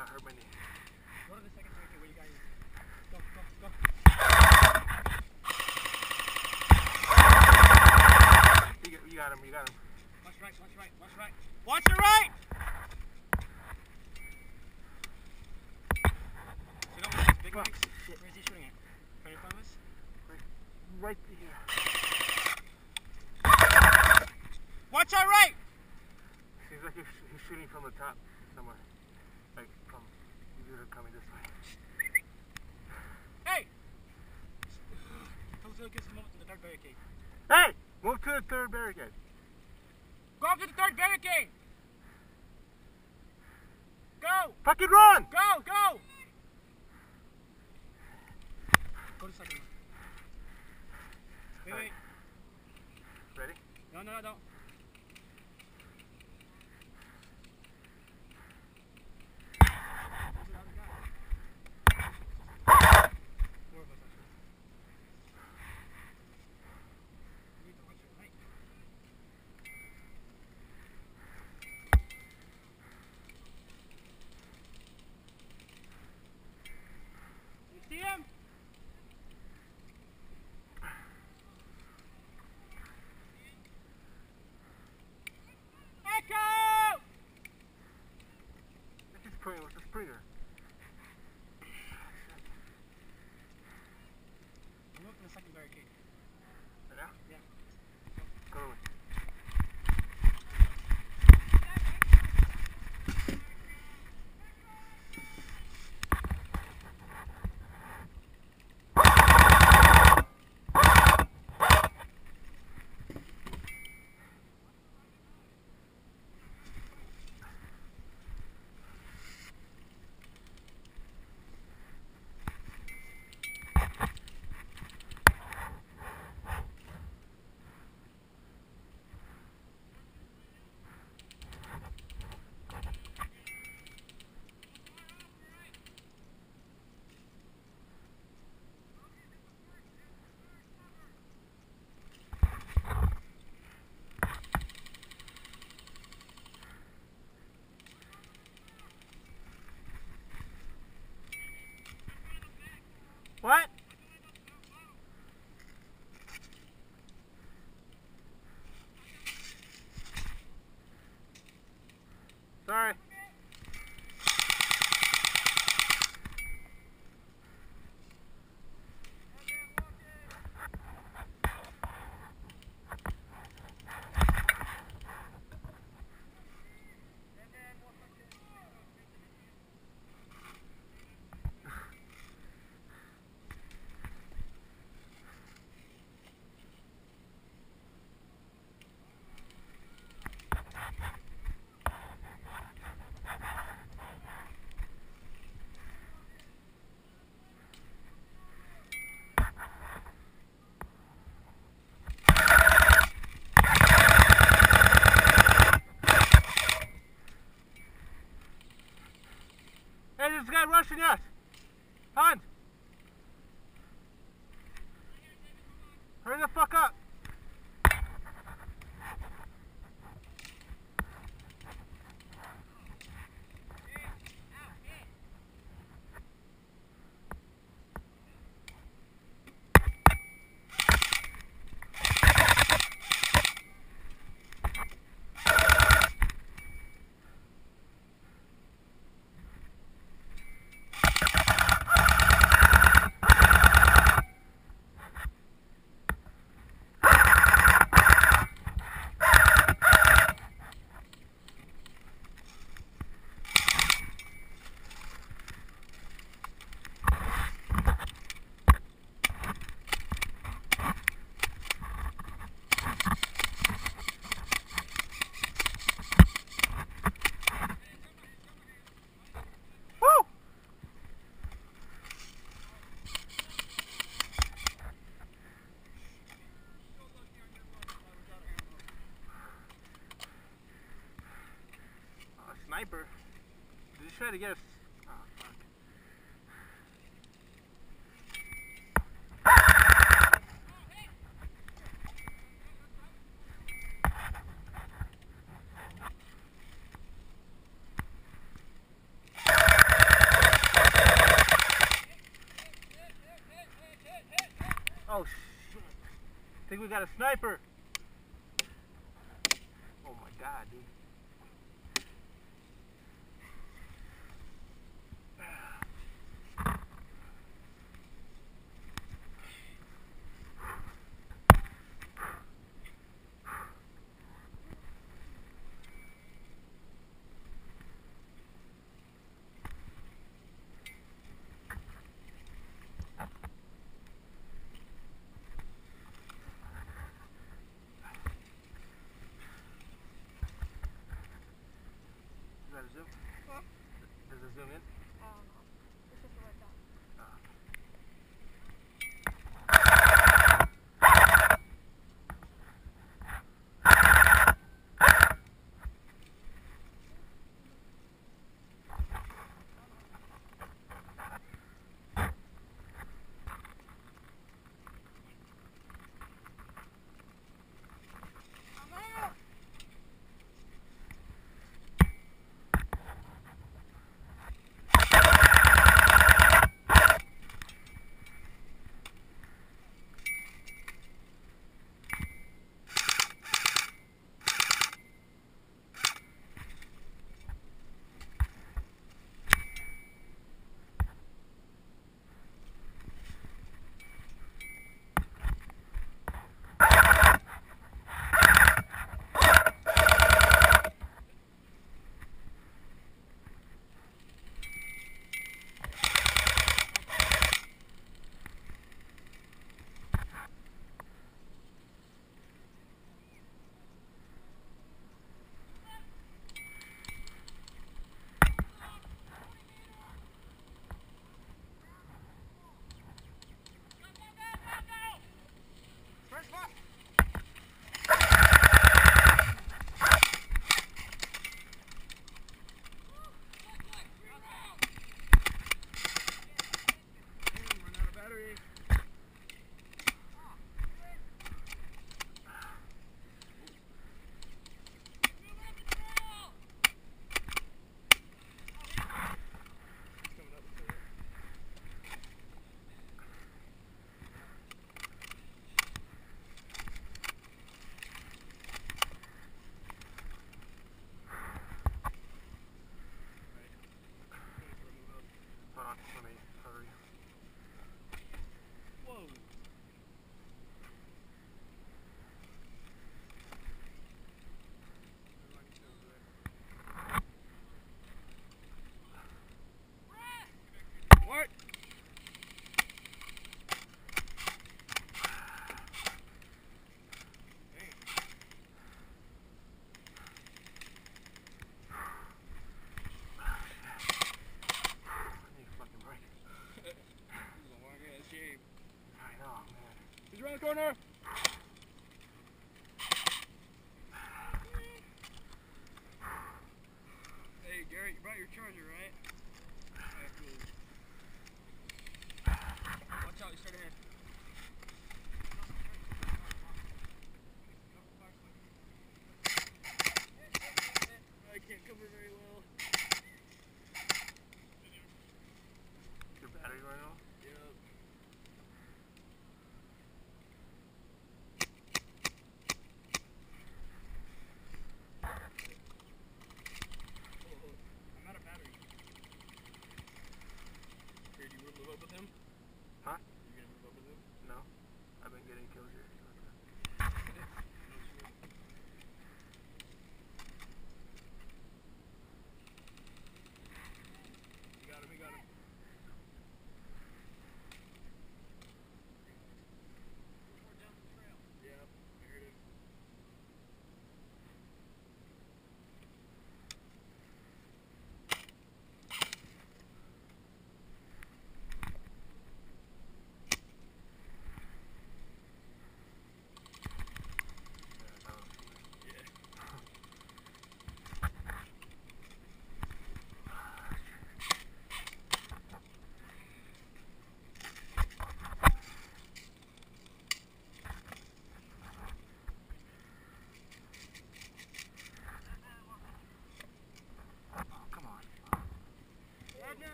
not hurt my knee. Go to the second barricade where you guys. Go, go, go. You got him, you got him. Watch right, watch right, watch right. Watch your right! So don't these big mics. Where is he shooting at? Right in front of us? Right here. Watch our right! Seems like he's shooting from the top somewhere. Like from either coming this way. Hey! Don't get some moment to the third barricade. Hey! Move to the third barricade. Go up to the third barricade! Go! Fucking run! Go! Go! Go to the second one. Wait, wait. Ready? No, no, no, don't. See him? Echo! This is putting with the springer. I'm looking for the second barricade. Right now? Yeah. Go away. What? Sorry. Hey, there's a guy rushing us! Hunt! Hurry the fuck up! Sniper. Did you try to get us? Oh, fuck. we got a sniper. Oh my god, dude. Is that a zoom? Huh? Does it zoom in? I don't know. It's just like that.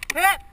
Hit!